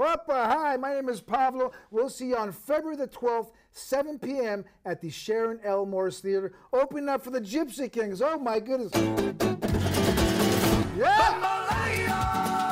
Hi, my name is Pavlo. We'll see you on February the 12th, 7 p.m. at the Sharon L. Morse Theater. Opening up for the Gipsy Kings. Oh, my goodness. Yeah!